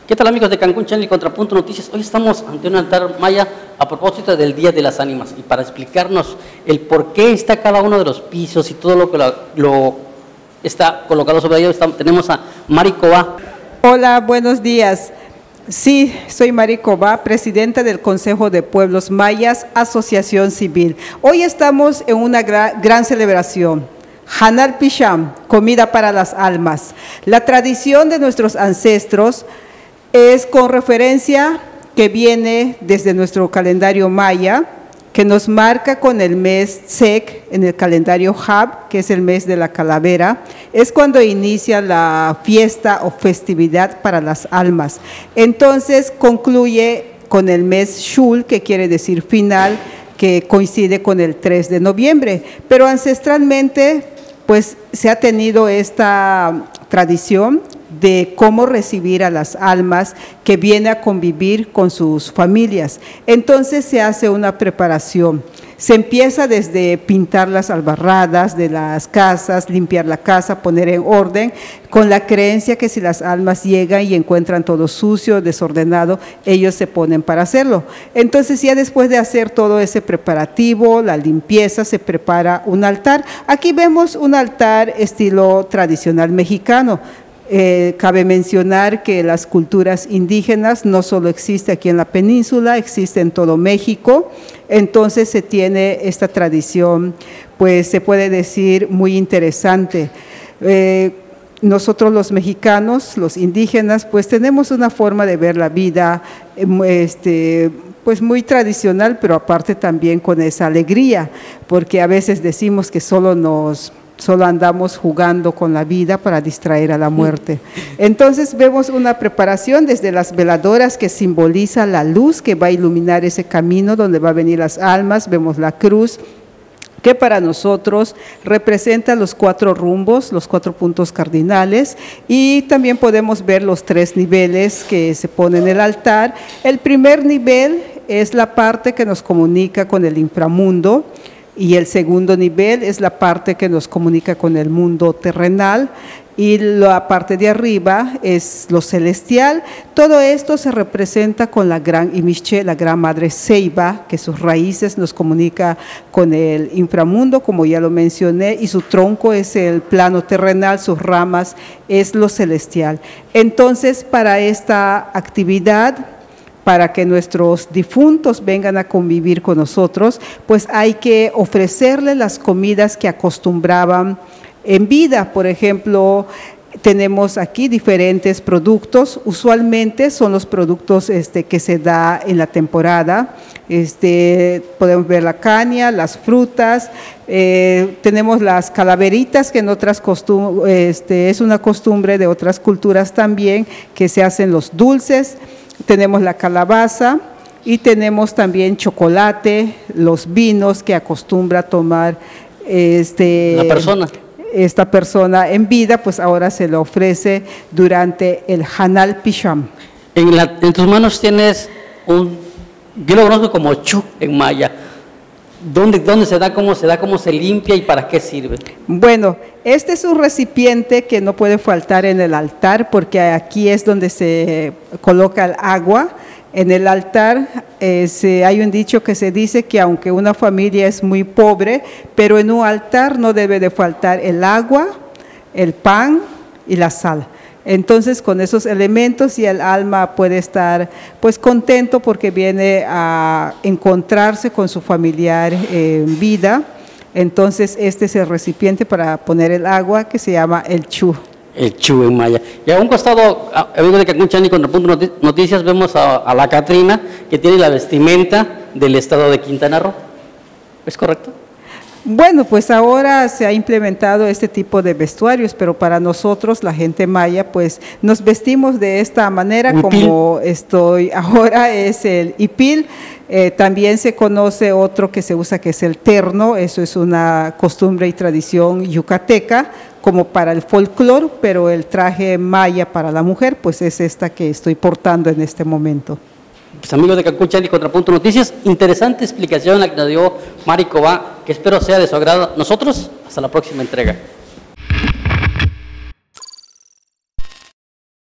¿Qué tal, amigos de Cancún Channel y Contrapunto Noticias? Hoy estamos ante un altar maya a propósito del Día de las Ánimas, y para explicarnos el por qué está cada uno de los pisos y todo lo que está colocado sobre ello, tenemos a Mari Cobá. Hola, buenos días. Sí, soy Mari Cobá, presidenta del Consejo de Pueblos Mayas, Asociación Civil. Hoy estamos en una gran celebración. Hanal Pisham, comida para las almas. La tradición de nuestros ancestros es con referencia que viene desde nuestro calendario maya, que nos marca con el mes Tsek en el calendario Hab, que es el mes de la calavera. Es cuando inicia la fiesta o festividad para las almas. Entonces concluye con el mes Shul, que quiere decir final, que coincide con el 3 de noviembre. Pero ancestralmente, pues se ha tenido esta tradición de cómo recibir a las almas que vienen a convivir con sus familias. Entonces se hace una preparación. Se empieza desde pintar las albarradas de las casas, limpiar la casa, poner en orden, con la creencia que si las almas llegan y encuentran todo sucio, desordenado, ellos se ponen para hacerlo. Entonces ya después de hacer todo ese preparativo, la limpieza, se prepara un altar. Aquí vemos un altar estilo tradicional mexicano. Cabe mencionar que las culturas indígenas no solo existen aquí en la península, existe en todo México. Entonces se tiene esta tradición, pues se puede decir muy interesante. Nosotros los mexicanos, los indígenas, pues tenemos una forma de ver la vida, pues muy tradicional, pero aparte también con esa alegría, porque a veces decimos que solo andamos jugando con la vida para distraer a la muerte. Entonces vemos una preparación desde las veladoras que simboliza la luz que va a iluminar ese camino donde va a venir las almas. Vemos la cruz, que para nosotros representa los 4 rumbos, los 4 puntos cardinales, y también podemos ver los 3 niveles que se ponen en el altar. El primer nivel es la parte que nos comunica con el inframundo, y el segundo nivel es la parte que nos comunica con el mundo terrenal, y la parte de arriba es lo celestial. Todo esto se representa con la gran Imishche, la gran madre Ceiba, que sus raíces nos comunica con el inframundo, como ya lo mencioné, y su tronco es el plano terrenal, sus ramas es lo celestial. Entonces, para esta actividad, para que nuestros difuntos vengan a convivir con nosotros, pues hay que ofrecerles las comidas que acostumbraban en vida. Por ejemplo, tenemos aquí diferentes productos, usualmente son los productos que se da en la temporada. Podemos ver la caña, las frutas, tenemos las calaveritas, que en otras es una costumbre de otras culturas también, que se hacen los dulces. Tenemos la calabaza y tenemos también chocolate, los vinos que acostumbra tomar esta persona en vida, pues ahora se le ofrece durante el Hanal Pisham. En tus manos tienes yo lo conozco como chu en maya. ¿Dónde se da, cómo se limpia y para qué sirve? Bueno, este es un recipiente que no puede faltar en el altar, porque aquí es donde se coloca el agua. En el altar hay un dicho que se dice que aunque una familia es muy pobre, pero en un altar no debe de faltar el agua, el pan y la sal. Entonces, con esos elementos, y el alma puede estar pues contento porque viene a encontrarse con su familiar en vida. Entonces, este es el recipiente para poner el agua, que se llama el chu. El chu en maya. Y a un costado, amigos de Cancún Channel y Contrapunto Noticias, vemos a la Catrina, que tiene la vestimenta del estado de Quintana Roo. ¿Es correcto? Bueno, pues ahora se ha implementado este tipo de vestuarios, pero para nosotros, la gente maya, pues nos vestimos de esta manera, como estoy ahora, es el hipil. También se conoce otro que se usa, que es el terno. Eso es una costumbre y tradición yucateca, como para el folclore, pero el traje maya para la mujer, pues es esta que estoy portando en este momento. Pues amigos de Cancún Channel y Contrapunto Noticias, interesante explicación la que nos dio Mari Cobá, que espero sea de su agrado. Nosotros, hasta la próxima entrega.